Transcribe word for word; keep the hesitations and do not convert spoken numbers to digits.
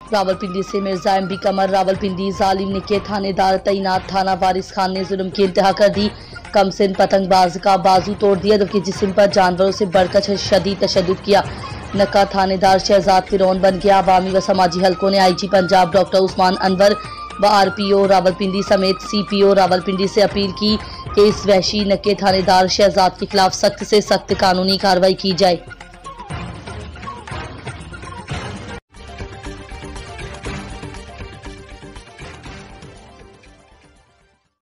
रावलपिंडी से Mirza M B Qamar. Rawalpindi जालिम निके थानेदार तैनात थाना वारिस खान ने जुल्म की इंतहा कर दी। कमसिन पतंगबाज का बाजू तोड़ दिया जबकि जिस्म पर जानवरों से बढ़कर शदीद तशद्दुद किया। नक्का थानेदार शहजाद फिरौन बन गया। अवामी व समाजी हलकों ने I G Punjab doctor Usman Anwar व आर पी ओ रावलपिंडी समेत सी पी ओ रावलपिंडी से अपील की कि इस वहशी नक्के थानेदार शहजाद के खिलाफ सख्त से सख्त कानूनी कार्रवाई की जाए।